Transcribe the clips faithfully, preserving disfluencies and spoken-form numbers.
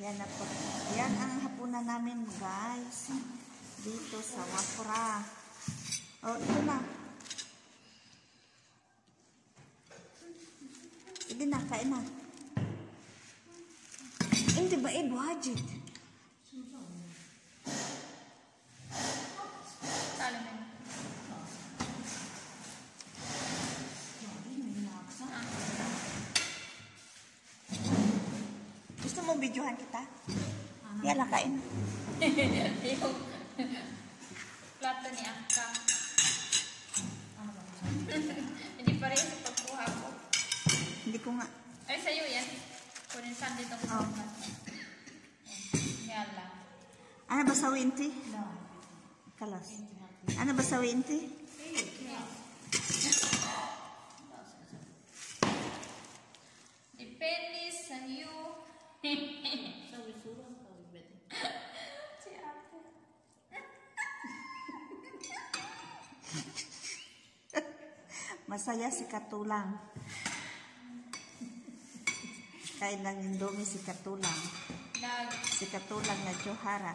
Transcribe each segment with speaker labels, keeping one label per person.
Speaker 1: Yan na po. Yan ang hapunan namin, guys. Dito sa Wafra. Oh, ito na. Sige na, kain na. Hindi ba eh, budget? Gusto mo videohan kita? Yan lang, kain.
Speaker 2: Yung plato ni Akka. Hindi pa rin sa pagkuha ko.
Speaker 1: Hindi ko nga.
Speaker 2: Ay, sa'yo yan. Kunin saan dito ko.
Speaker 1: Oh.
Speaker 2: Yan lang.
Speaker 1: Ano ba sa winti? Kalas. Ano ba sa winti?
Speaker 2: Depende sa iyo. Si ate.
Speaker 1: Masaya si Katulang. Kain ng Indomie si Katulang.
Speaker 2: Nag.
Speaker 1: Si Katulang na Johara.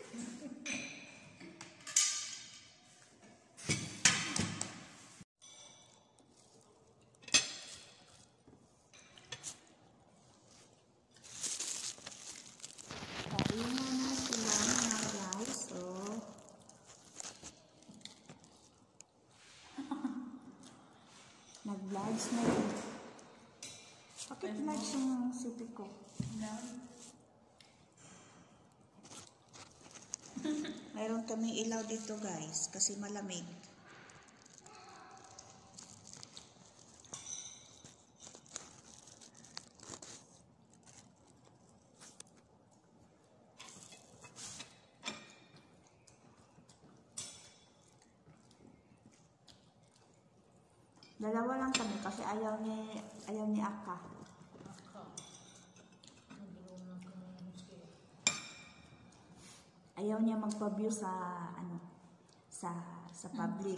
Speaker 1: Kain na na sila mga guys. Oh. Nag-vlogs na yun. Bakit vlogs yung city ko?
Speaker 2: No.
Speaker 1: Mayroon kami ilaw dito guys kasi malamig. Dalawa lang kami kasi ayaw ni ayaw ni Akka. Ayaw niya magpa-view sa ano sa sa public.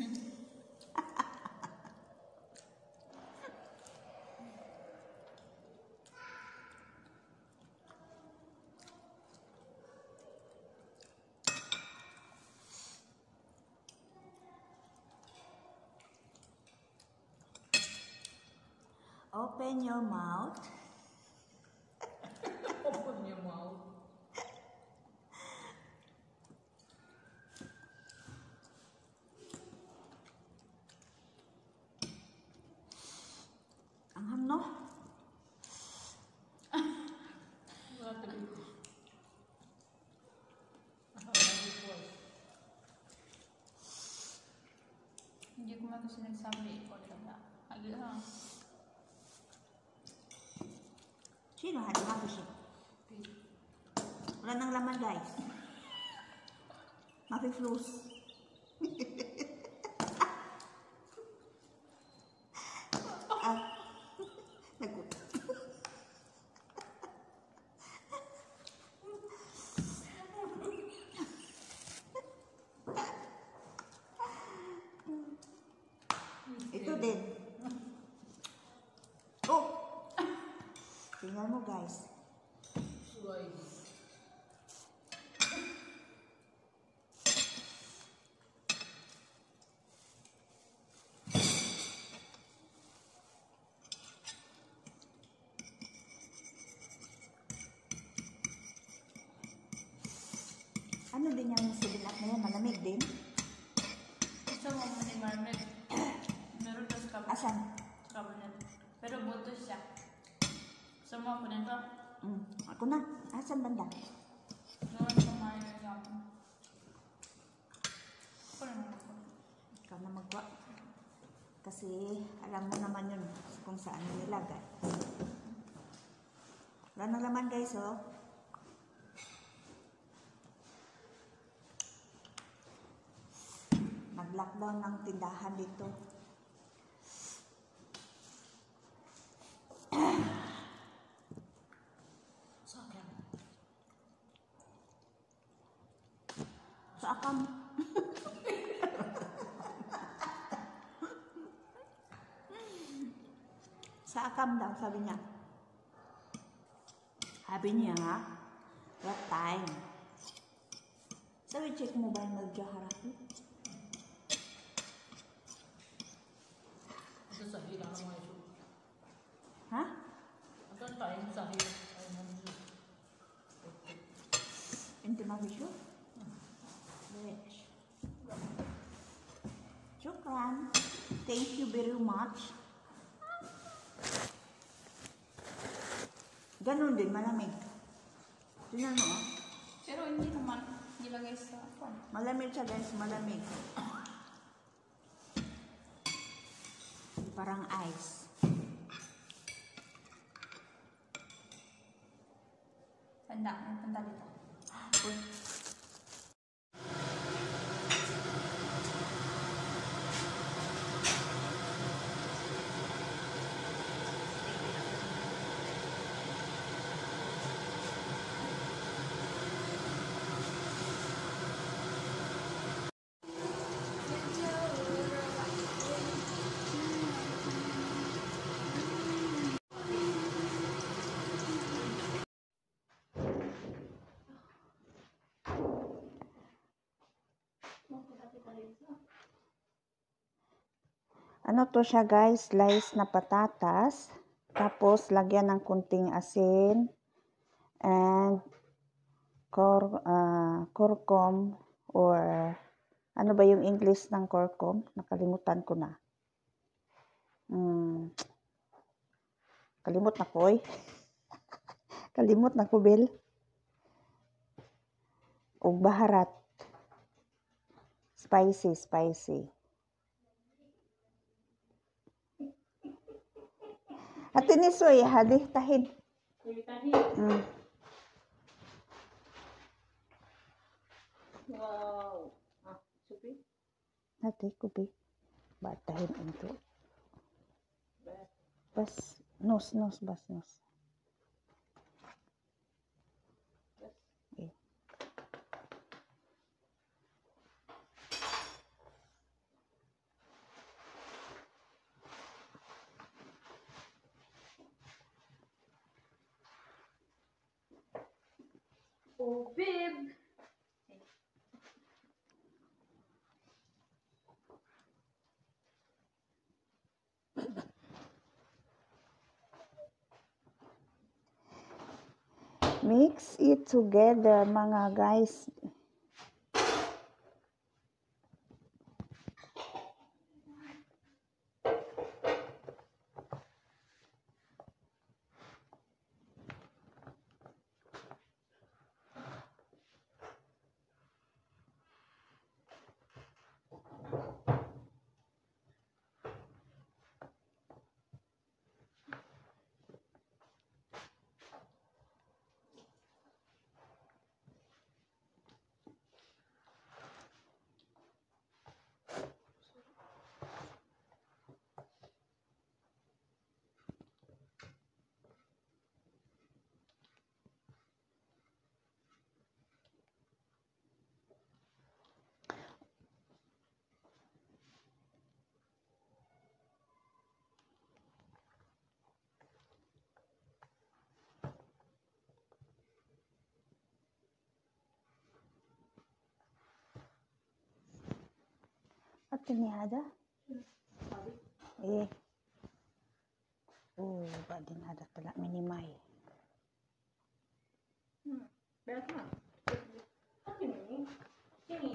Speaker 1: Open your mouth.
Speaker 2: Open your mouth.
Speaker 1: Ang ham, no?
Speaker 2: Hindi ko man kasi nagsabi. Ikaw lang. Agil ha.
Speaker 1: Sino hati mati siya? Wala nang laman guys. Mapi-flus. Ah, nagut. Ito din. Oh! Tingnan mo guys. Ano din yung sibilat na yan? Malamig din?
Speaker 2: Gusto mo mo ni Marmet. Meron ka sa cabinet.
Speaker 1: Asan?
Speaker 2: Cabinet. Pero buto siya. Gusto mo ako nito?
Speaker 1: Mm, ako na. Asan banda?
Speaker 2: Noon kumain na ako. Ako na naman ako.
Speaker 1: Ikaw na magwa. Kasi alam mo naman yun kung saan nilagay. Wala na laman guys, oh. Nag-lockdown ng tindahan dito. Sa akam. Sa akam daw, sabi niya. Sabi niya, what time? Sabi, check mo ba yung nagjaharap?
Speaker 2: Ito sa hila ng mga iso.
Speaker 1: Ha?
Speaker 2: Ito ang time sa hila. Ay, nandiyo.
Speaker 1: Hindi mabisyo? Yes. Shukran. Thank you very much. Ganun din, malamig. Tingnan mo, ah.
Speaker 2: Pero hindi naman nilagay sa pan.
Speaker 1: Malamig siya, guys. Malamig. Parang ice.
Speaker 2: Tanda, may tanda dito.
Speaker 1: Uy. Ano to siya, guys? Slice na patatas. Tapos, lagyan ng kunting asin. And, cor, uh, curcum. Or, ano ba yung English ng curcum? Nakalimutan ko na. Hmm. Kalimut na ko, eh. Kalimut na ko, Bill. O baharat. Spicy, spicy. At tinisoy, hadi, tahid. Mm.
Speaker 2: Wow. Ah, supi?
Speaker 1: Hadi, kubi. Batahin ito. Bas, nos, nos, bas, nos. Eh.
Speaker 2: Oh, babe.
Speaker 1: Mix it together, mga guys. At ini ada? Eh. Oh, ba din ada tala minimay.
Speaker 2: Hmm. Berat na. Ano yun? Sini.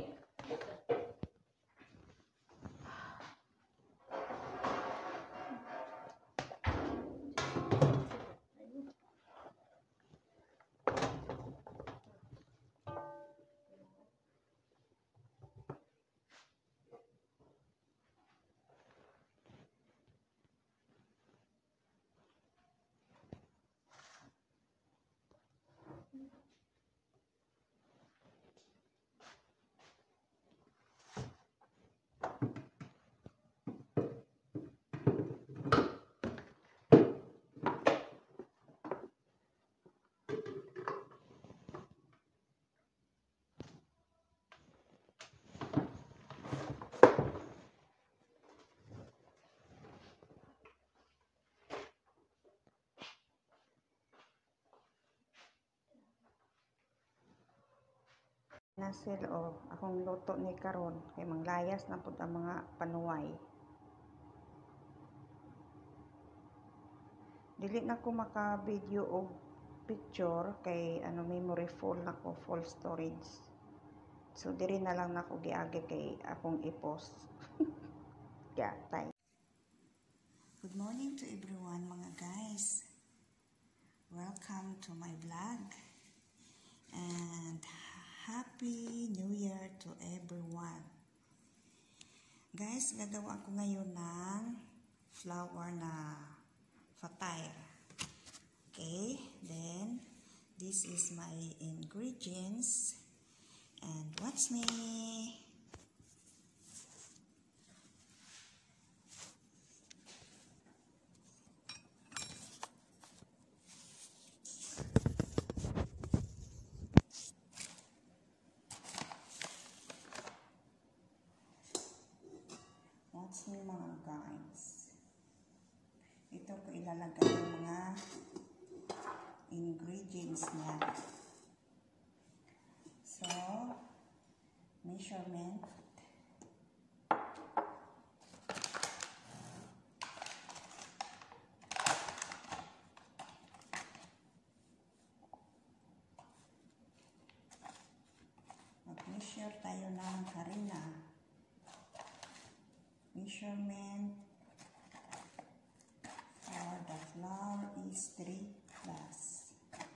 Speaker 1: nasil o akong luto ni karon kay manglayas na pud ang mga panuway. Dili na ko maka-video o picture kay ano memory full na ko, full storage. So diri na lang nako giagi kay akong i-post. Yeah, time. Good morning to everyone mga guys. Welcome to my vlog. And Happy New Year to everyone. Guys, gagawa ko ngayon ng flour na fatire. Okay, then this is my ingredients. And watch me. Watch me mga guys. Ito ko ilalagay yung mga ingredients niya. So, measurement. Mag-measure tayo ng harina. Measurement for the flour is three plus.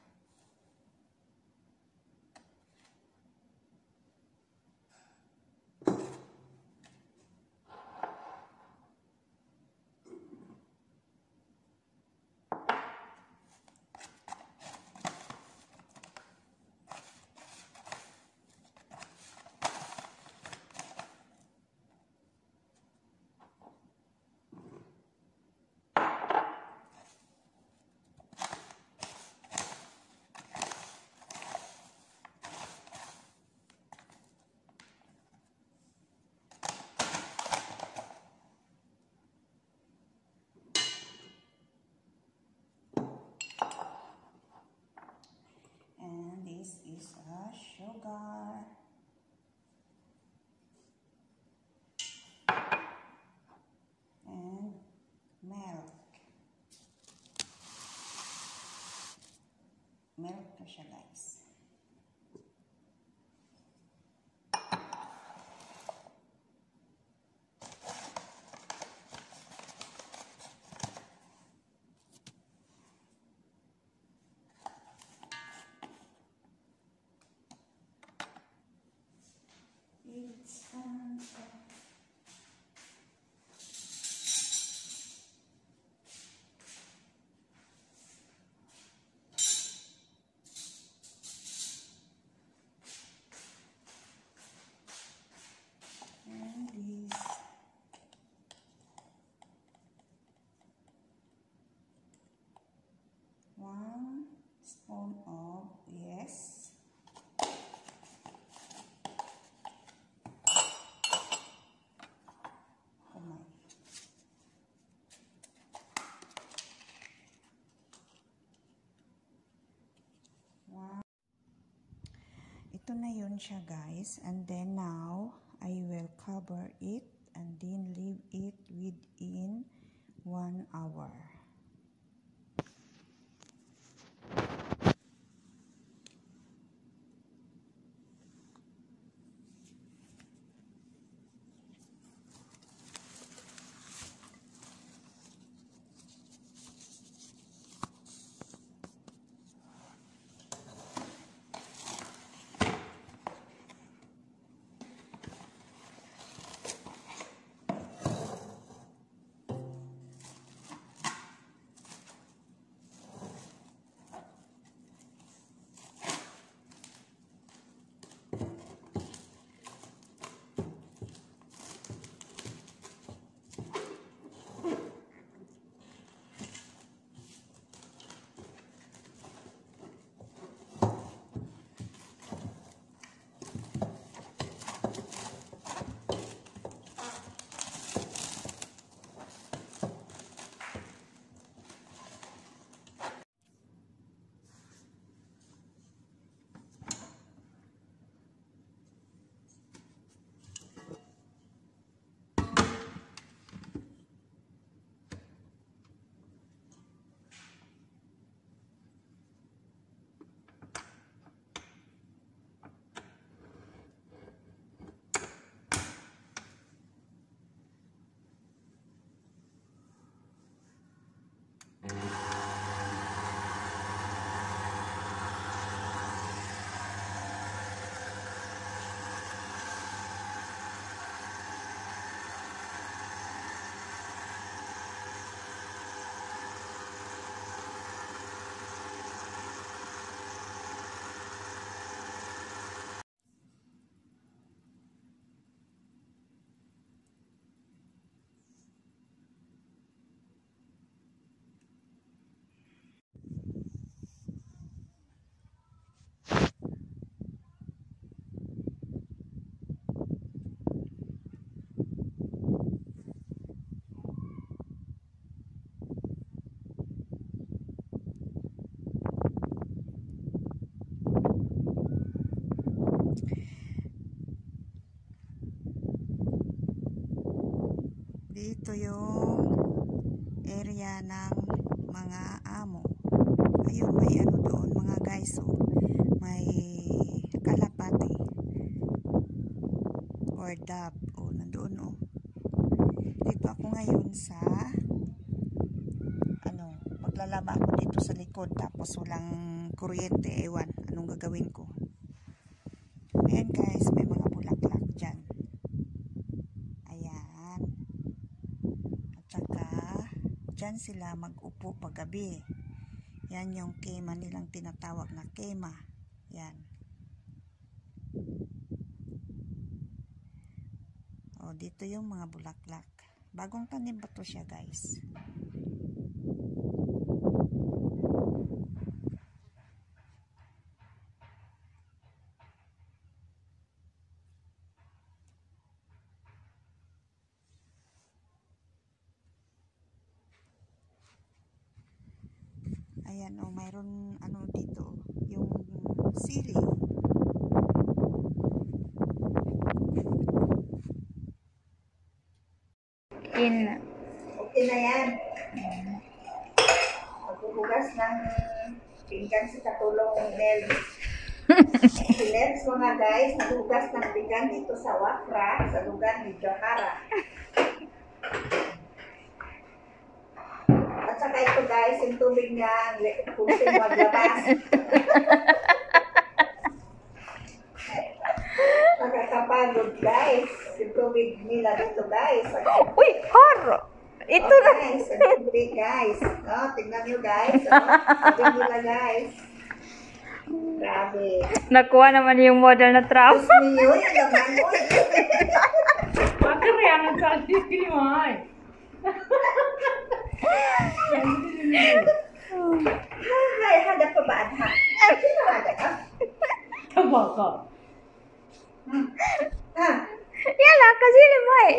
Speaker 1: And this is a sugar. And milk. Milk to siya guys. It's time for and this one spoon of yes. Ito na yun siya guys, and then now I will cover it and then leave it within one hour. Dito yung area ng mga amo. Ayun, may ano doon mga guys, oh. May kalapati or dab, oh, nandoon, oh. Dito ako ngayon sa ano, maglalaba ako dito sa likod, tapos walang kuryente, ewan anong gagawin ko. Ayan guys, may mga bulaklak dyan. Ayan. At saka dyan sila mag-upo paggabi. Yan yung kema nilang tinatawag na kema. Yan. O, dito yung mga bulaklak. Bagong tanim ba to siya guys? Ayan, o, mayroon ano dito, yung sili.
Speaker 2: In.
Speaker 1: Okay na yan. Maghuhugas ng pinggan sa katulong ni Nels. Si Nels mga guys, naghuhugas ng pinggan dito sa Wafra, sa lugar ni Johara. At saka ito guys, yung tubig niya, kunti maglabas. Nakakapagod guys, yung tubig nila dito guys.
Speaker 2: Uy, haro! Ito
Speaker 1: oh,
Speaker 2: na!
Speaker 1: Guys, ang tubig guys. Oh, tignan nyo guys. Oh, tubig nila guys. Grabe.
Speaker 2: Nakuha naman yung model na trap.
Speaker 1: Tapos niyo, yung laman mo.
Speaker 2: Makariyangan sa atin mo ay.
Speaker 1: Ay, hada pa ba? Sino hada ka?
Speaker 2: Tama ka.
Speaker 1: Hmm. Ah,
Speaker 2: Yala, kasi mo eh.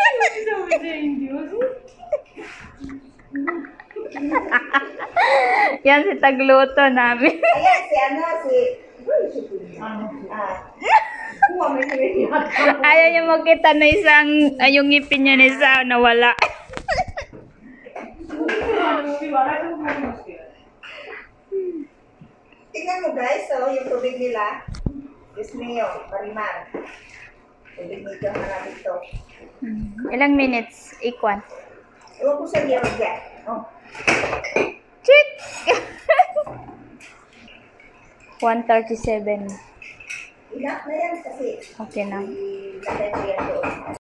Speaker 2: Yan si tagluto namin.
Speaker 1: ayan si ano, si... Ah.
Speaker 2: Ayaw niya makita na isang, ay, yung ngipin niya na isa nawala.
Speaker 1: Tingnan mo guys, so yung tubig nila. Diyos mio, Marimar. Tubig nito, marami ito.
Speaker 2: Ilang minutes, Ikwan?
Speaker 1: Ewan ko sa iyo dyan. Oh.
Speaker 2: Chick! one thirty-seven.
Speaker 1: Enough na yan kasi.
Speaker 2: Okay na.
Speaker 1: Ilagay ko yan doon.